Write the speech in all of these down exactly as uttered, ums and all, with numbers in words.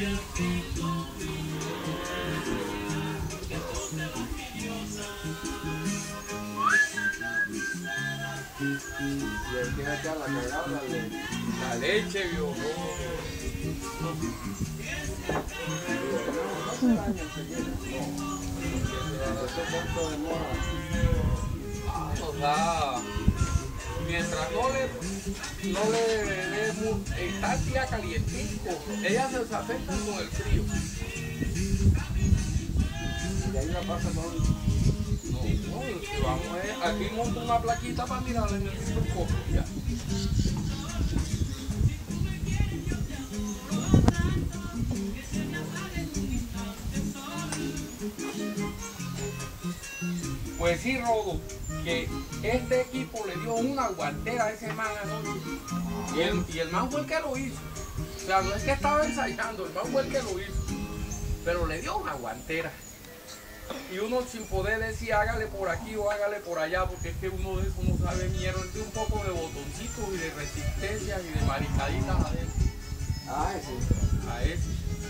Y él tiene que a la cagada la leche. La leche, vio. No, no se daña enseguida. No. Ese cuento demora. Ah, o sea, mientras no le, no le dé, está el día calientico, ella se afecta con el frío. Y ahí la pasa todo. No, no, si vamos a, aquí monto una plaquita para mirarla en el microscopio, ya. Pues sí, Rodo, que este equipo le dio una guantera a ese man anoche. Y el, y el man fue el que lo hizo. O sea, no es que estaba ensayando, el man fue el que lo hizo. Pero le dio una guantera. Y uno sin poder decir hágale por aquí o hágale por allá, porque es que uno de eso no sabe mierda, de un poco de botoncitos y de resistencias y de maricaditas adentro. Ah, sí. A ese.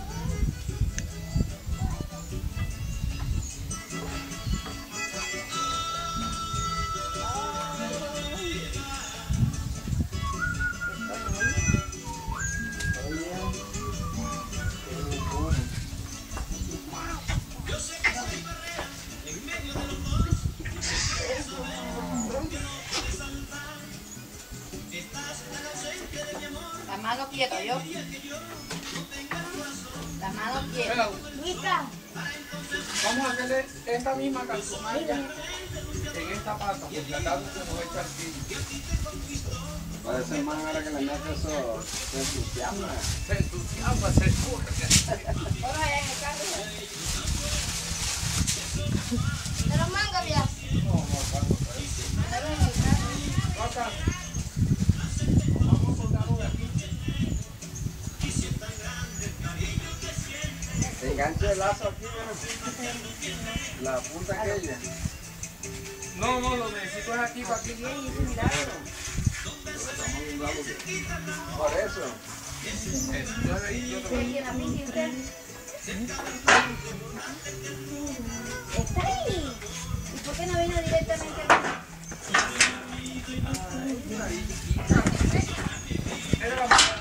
La mano quieta, yo. La mano quieta. Espera, Lista. vamos a hacerle esta misma calzonalla en esta pata, porque acá se nos echa aquí. Parece man ahora que le mete eso, se entusiasma. Se entusiasma, se escurre. Vamos allá en el carro. ¿Te los mangas, ya? No, no, paso por ahí. Mándalo en el carro. No acá. Vamos a soltarlo de aquí. Enganche el lazo aquí, ¿no? La punta aquella. No, no, lo necesito es aquí para aquí. Bien, y mirarlo. Estamos en un lado que- Por eso. Eso, yo ahí, yo te voy. ¿Quién la pinta usted? Está ahí. ¿Y por qué no vino directamente aquí? Era la mano.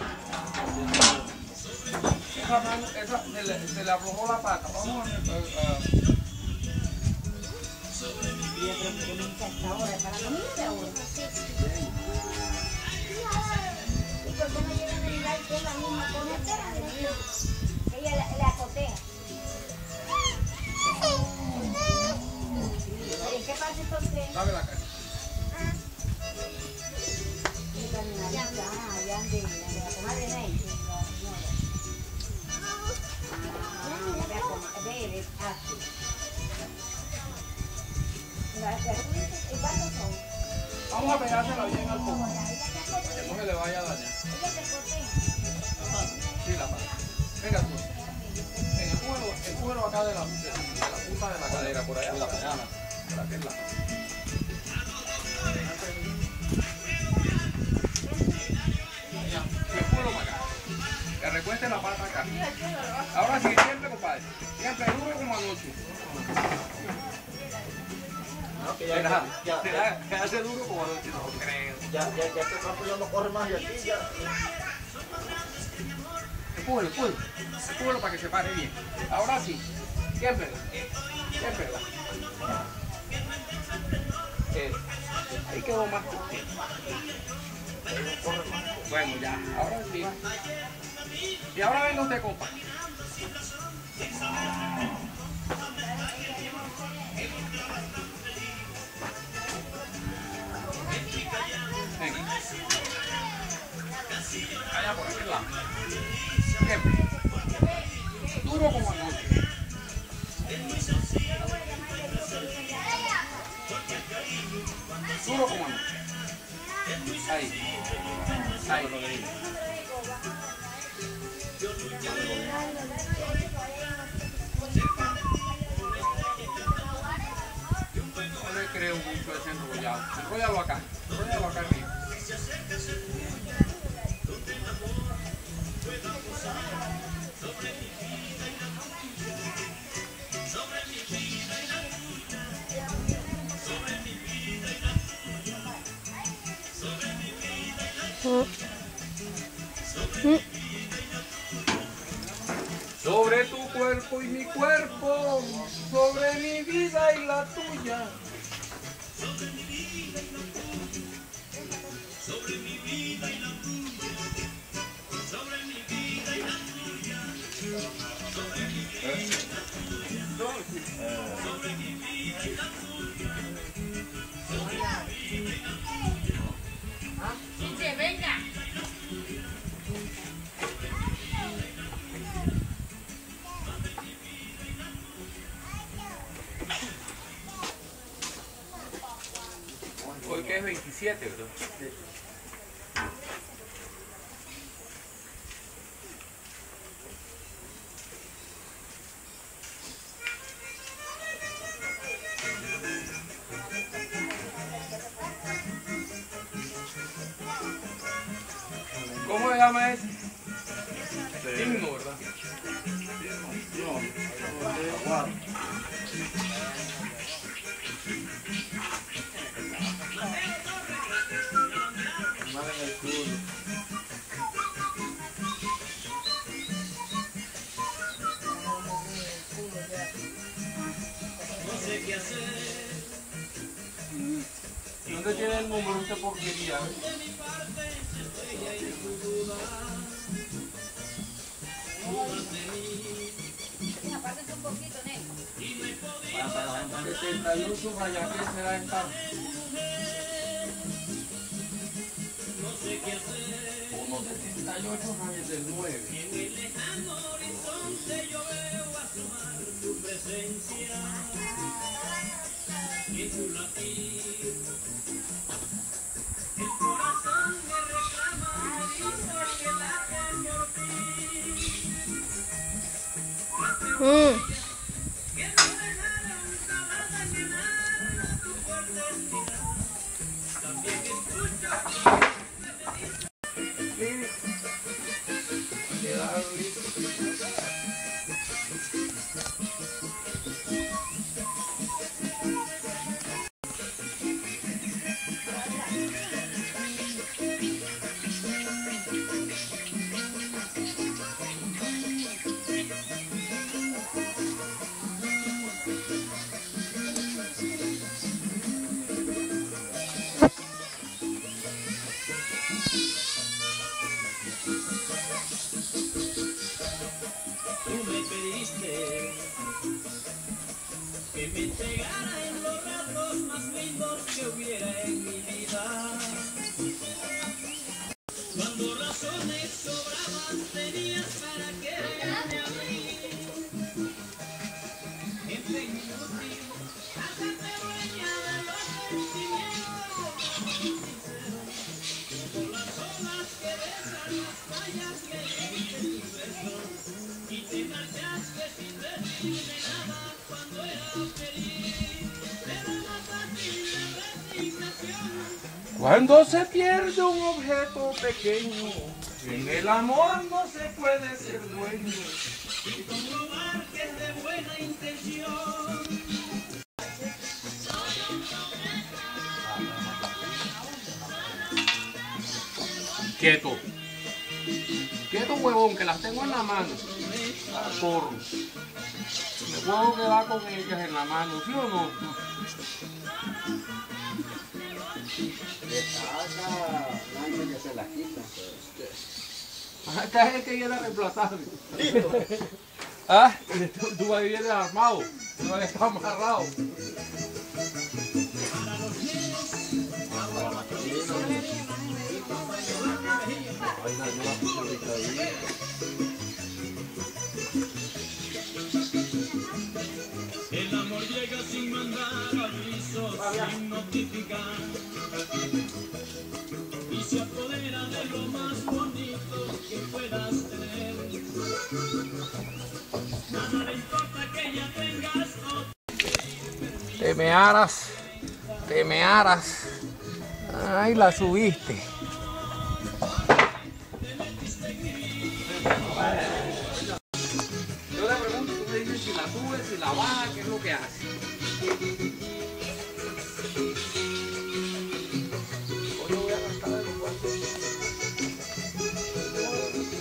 Esa mano, esa, se le, se le aflojó la pata. Vamos a... a- Y yo creo que comienza a esta hora para la comida ahora. ¿Y por qué no llegan a mirar que es la misma conectora? Ella la, la cotea. ¿Y qué pasa entonces? Dame la cara. Allá, allá de, de la comadre Ney. Bebe, así. ¿Y cuántos son? Vamos a pegársela bien al poco. Que no se le vaya a dañar. Ella te cotea. Sí, la pata. Venga tú. Venga, empújalo, empújalo acá de la, de, de la punta de la cadera, por allá. De la mañana. Por aquel lado. Ya, empújalo para acá. Que recueste la pata acá. Ahora sí, siempre, compadre. Siempre duro como anoche. No, que ya, Será, ya, será, que hace duro como anoche, no creo. ya, ya, ya este campo ya no corre más y aquí ya. Empújalo, empújalo. Empújalo para que se pare bien. Ahora sí. Siempre. Siempre. Eh, ahí quedó más cortito. Bueno, ya. Ahora sí. Y ahora venga usted, compa. Venga. Allá por aquel lado. Siempre. Duro como anoche. Duro como anoche. Ahí. Ahí lo digo. No le creo mucho a ese enrollado. Enróllalo acá. Enróllalo acá arriba. Sobre tu cuerpo y mi cuerpo, sobre mi vida y la tuya. Dice, venga. Hoy que es veintisiete, ¿verdad? Sí. ¿Cómo se llama ese? Himno, ¿verdad? ¿Dónde tiene el número esta porquería? Apártate un poquito, ¿no? setenta y ocho rayas, ¿qué será esta? Uno setenta y ocho rayas del nueve. Mm. Cuando se pierde un objeto pequeño, en el amor no se puede ser dueño. Y comprobar que es de buena intención. Quieto. Quieto, huevón, que las tengo en la mano. Corro. Me puedo quedar con ellas en la mano, ¿sí o no? Que se la quitan. Acá es el que viene a reemplazarme. Ah, tú, tú ahí vienes armado, tú ahí estás amarrado. El amor llega sin mandar aviso, sin notificar, y se apodera de lo más bonito que puedas tener. Nada le importa que ya tengas otro. Te me aras, te me aras. Ay, la subiste. Yo le pregunto, tú me dices si la subes, si la bajas, qué es lo que hace. Hoy yo voy a gastar de los cuartos.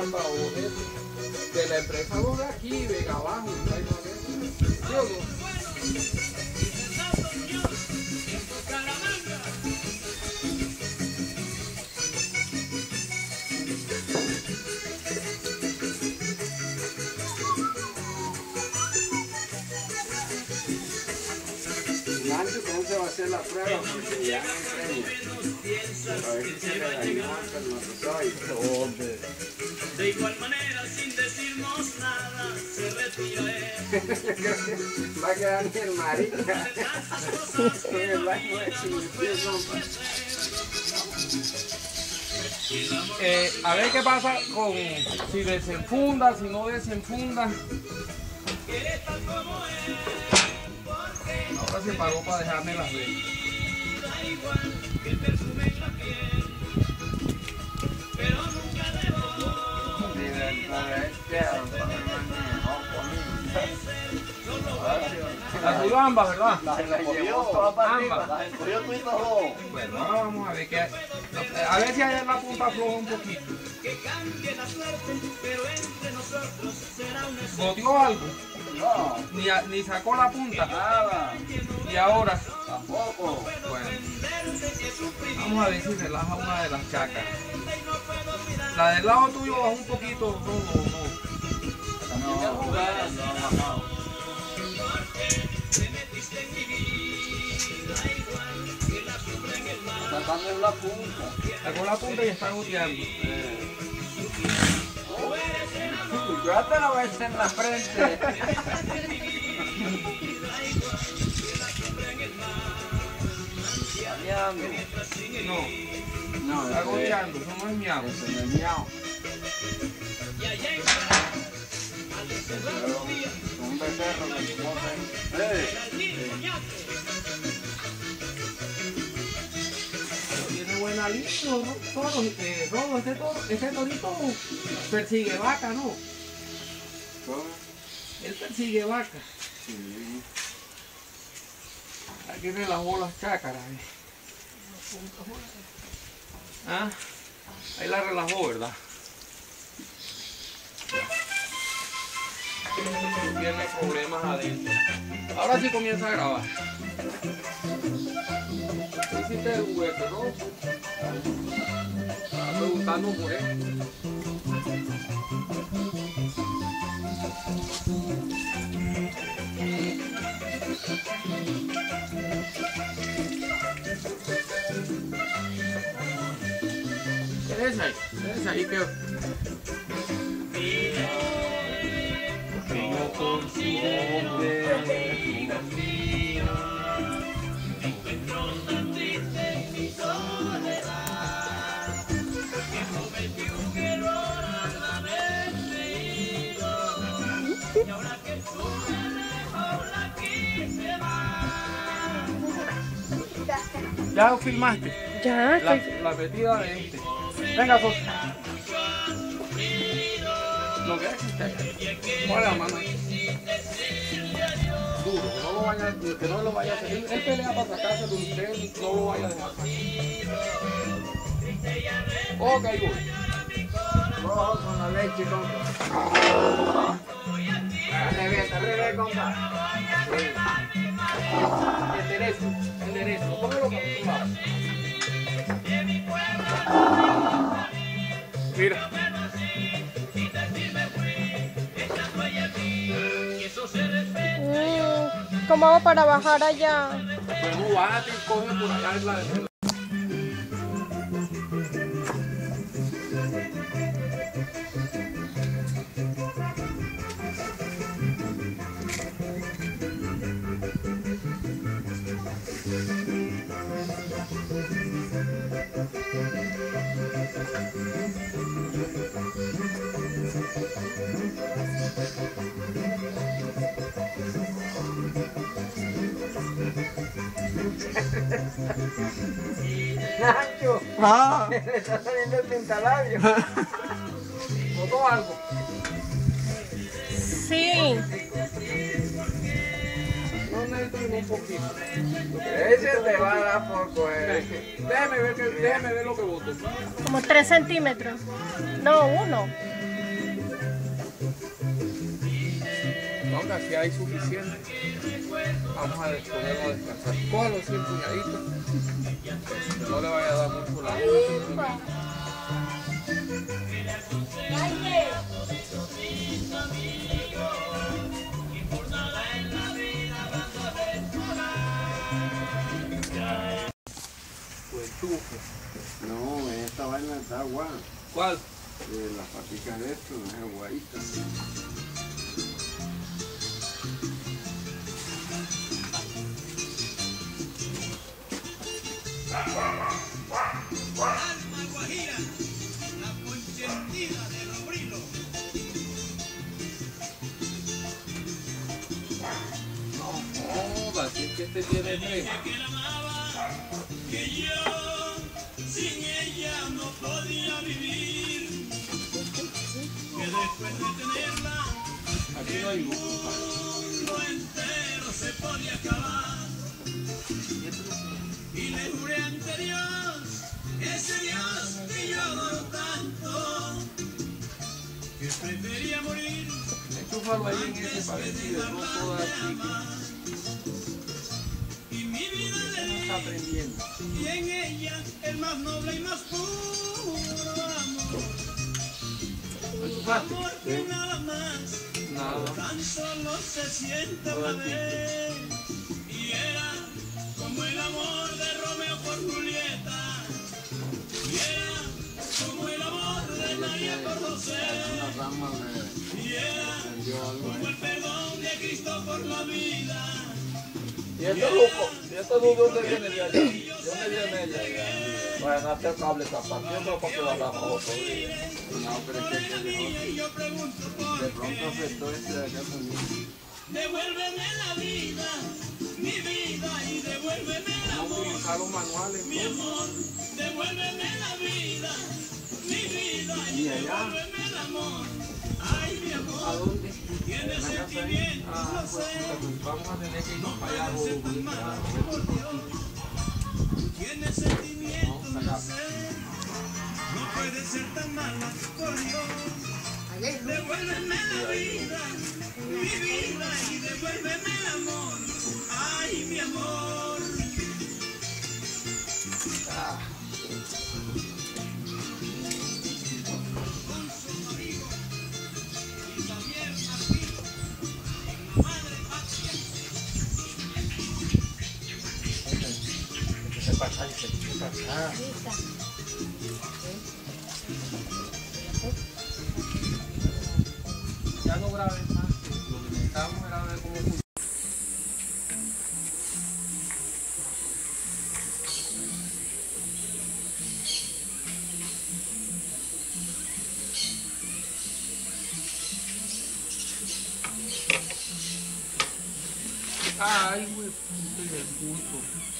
hasta o de, de la empresa los de aquí, Vega Abajo, y no hay nada de eso. ¿Sí o no? Antes, ¿cómo se va a hacer la prueba? Porque ya no hay premio. A ver si se le dañó al espermatozoide. De igual manera, sin decirnos nada, se retira él. Va a quedar ni el marica. Con el baño de chimipié, compa. Eh, a ver qué pasa con si desenfunda, si no desenfunda. Ahora se pagó para dejarme las velas. La subió ambas, ¿verdad? La encogió, Ambas. la encogió tú y todo. Bueno, ahora vamos a ver qué hay. A ver si hay en la punta floja un poquito. ¿Boteó algo? No, Ni, a- ni sacó la punta. nada. Y ahora, Tampoco. bueno, vamos a ver si relaja una de las chacas. La del lado tuyo baja un poquito. No, no, no. No, no, no. Sacando en la punta. Sacó la punta y está goteando. Yo te lo ves en la frente. Miando. No, No, está eso es- goteando, eso no es miau. eso no es miau. Pero un becerro que no sé. ¡Eh! Pero tiene buena línea, ¿no? Toro, eh, Rodo, este toro, este torito persigue vaca, ¿no? ¿Cómo? Él persigue vaca. Sí. Aquí relajó las chácaras. eh. Ah, ahí la relajó, ¿verdad? No tiene problemas adentro. Ahora sí comienza a grabar. ¿Qué hiciste de juguete, no? Estaba preguntando por él. ¿Qué es ahí? ¿Qué es ahí que... Que yo consume. ¿Ya filmaste? Ya, La, estoy... la metida de este. Venga, pues. Lo que es que usted. Pon la mano ahí. Duro, que no lo vaya, que no lo vaya a hacer. Él, él pelea para sacarse de usted, no lo vaya a dejar. Ok, voy. Rojo con la leche, compa. Dale bien, dale bien, compa. El derecho, el derecho. Póngalo para tu lado. Mira. Mm, ¿cómo hago para bajar allá? Bueno, bájate y coge por allá en la de... Nacho, Ah, le está saliendo el pintalabio. botó algo. Sí. No necesito un poquito. Ese te va a dar poco, eh. Déjeme ver, que, déjeme ver lo que botó. Como tres centímetros. No, uno. manga aquí hay suficiente. Vamos a ponerlo a descansar. Cójalo así empuñadito. Que no le vaya a dar mucho la luz. Pues tufo. No, esta vaina está agua. ¿Cuál? De las paticas de esto, no es aguadita. Alma guajira, la conchentida de los brilos. No, joda, si es que este tiene tres. Que la amaba, que yo sin ella no podía vivir. Que después de tenerla, Aquí no hay luz. el mundo entero se podía acabar. Y le juré ante Dios, ese Dios que yo adoro tanto, que prefería morir Enchúfalo ahí en ese parecido, no todas y mi vida le no di. está prendiendo. Y en ella el más noble y más puro amor. Enchufaste. Amor que nada más, Nada. tan solo se siente una vez. Y era como el amor de Romeo por Julieta. Y era como el amor de María por José. Una rama me Y era prendió algo como ahí. el perdón de Cristo por la vida. ¿Y este lujo? ¿Y este luz de dónde viene de allá? ¿De dónde viene ella? Bueno, hacer cable tapación para que la ramos. No, pero es que aquel Y yo pregunto de por pronto qué. afectó este de acá también. Devuélveme la vida, mi vida, y devuélveme el Vamos a amor, utilizar los manuales. mi amor. Devuélveme la vida, mi vida, y Y allá. devuélveme el amor. Ay, mi ¿A amor, dónde? tiene sentimientos, Ah, lo pues, sé. puta, pues, vamos a tener que irnos para allá. Puede ser tan mala, por Dios. Tiene sentimientos, lo sé. No puede ser tan mala, por Dios. Devuélveme la vida, mi vida, y devuélveme el amor. Ay, mi amor. Con su amigo, Isabel Martín, en la madre patria. ¿Qué pasa? ¿Qué pasa? Ya no grabes más. Lo que necesitamos era ver cómo funciona. Ay, güey, puta el pulpo.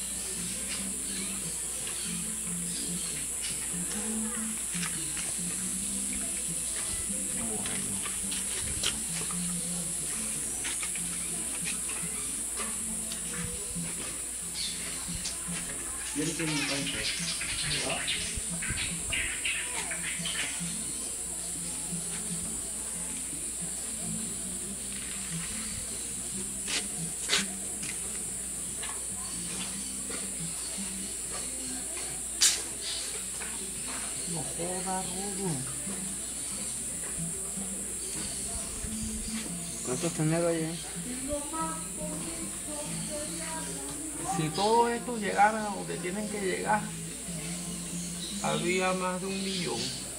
No joda, Rodo. ¿Cuántos tener ahí? Si todo esto llegara a donde tienen que llegar, había más de un millón.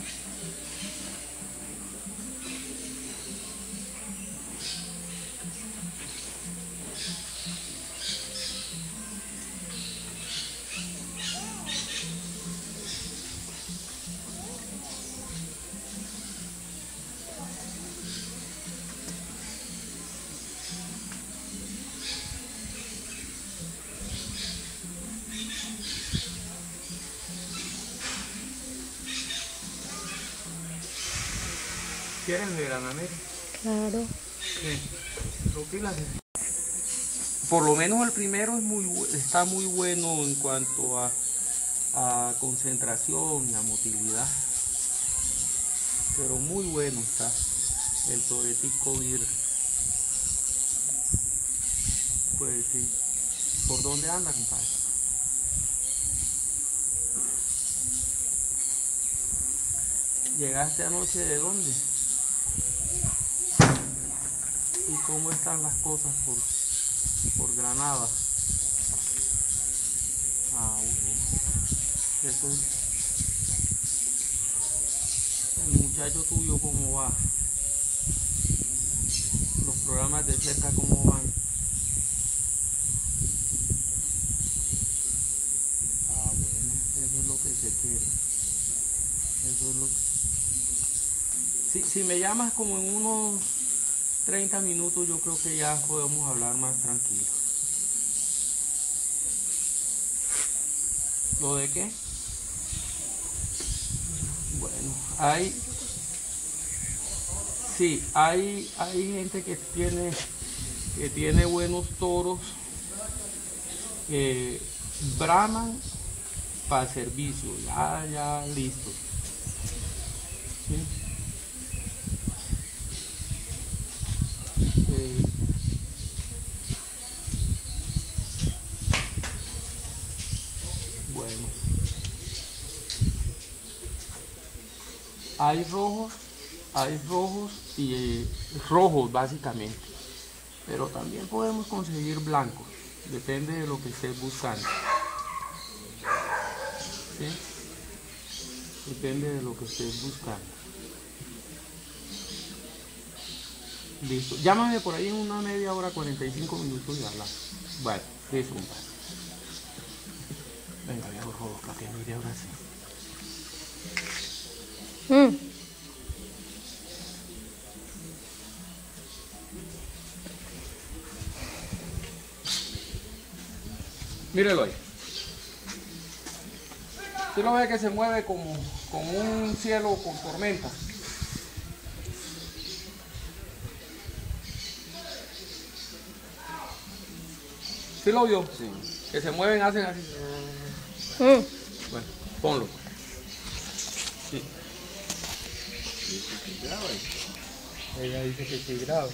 ¿Quieren ver, Ana Mary? Claro. Sí. Tranquila. Por lo menos el primero es muy, bu- está muy bueno en cuanto a, a concentración y a motilidad. Pero muy bueno está el Toretico Vir. Pues sí. ¿Por dónde anda, compadre? ¿Llegaste anoche de dónde? ¿Y cómo están las cosas por, por Granada? Ah, bueno. Eso es. El muchacho tuyo, ¿cómo va? Los programas de cerca, ¿cómo van? Ah, bueno, eso es lo que se quiere. Eso es lo que... Si, si me llamas como en unos treinta minutos, yo creo que ya podemos hablar más tranquilo. ¿Lo de qué? Bueno, hay... Sí, hay, hay gente que tiene, que tiene buenos toros que braman para servicio, ya, ya listo. ¿Sí? Eh, bueno, hay rojos, hay rojos y eh, rojos básicamente, pero también podemos conseguir blancos, depende de lo que estés buscando. ¿Sí? Depende de lo que estés buscando. Listo. Llámame por ahí en una media hora, cuarenta y cinco minutos y habla. Bueno, listo, compadre. Venga, viejo rojo, para que mire ahora sí. Mm. Mírelo ahí. Usted lo ve que se mueve como, como un cielo con tormenta. ¿Sí lo vio? Sí. Que se mueven, hacen así. Mm. Bueno, ponlo. Sí. Ella dice que sí grave.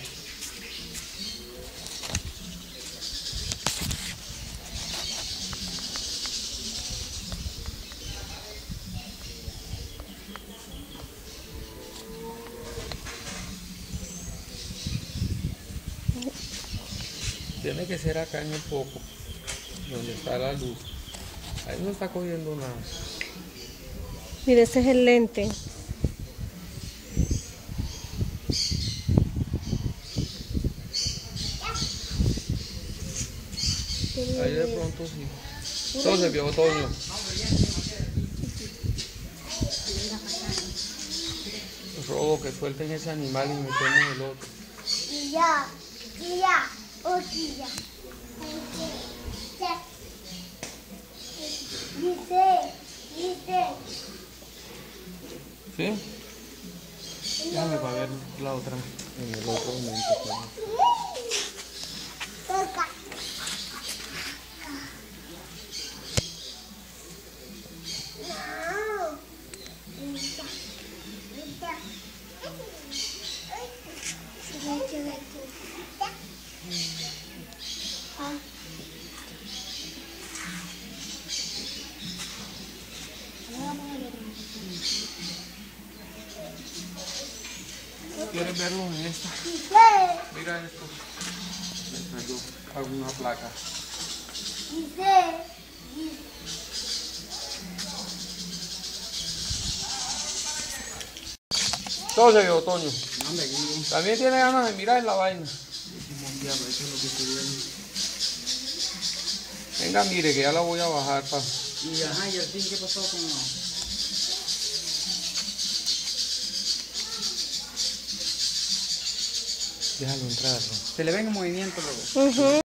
Tiene que ser acá en el foco, donde está la luz. Ahí no está cogiendo nada. Mire, ese es el lente. Ahí de pronto sí. Entonces, viejo Toño. Robo que suelten ese animal y metemos el otro. Y ya, y ya, hostia. Dice, dice. ¿Sí? Déjame para ver la otra en el otro momento. Toca. No. Mira, mira. Ah. ¿Quieres verlo en esta? Dice, Mira esto. Mientras yo hago una placa. dice, dice. Entonces, viejo Toño. También tiene ganas de mirar la vaina. Venga, mire que ya la voy a bajar pa. Y ajá, y al fin, ¿qué pasó con la... Déjalo entrar, ¿no? Se le ven en movimiento, luego. Ujú.